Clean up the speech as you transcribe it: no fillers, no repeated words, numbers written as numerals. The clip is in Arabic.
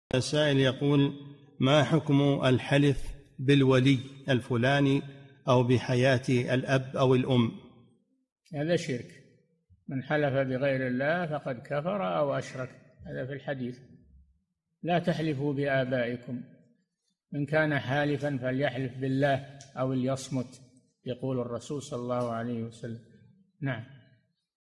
السائل يقول: ما حكم الحلف بالولي الفلاني أو بحياة الأب أو الأم؟ هذا شرك، من حلف بغير الله فقد كفر أو أشرك، هذا في الحديث. لا تحلفوا بآبائكم، من كان حالفا فليحلف بالله أو ليصمت، يقول الرسول صلى الله عليه وسلم. نعم.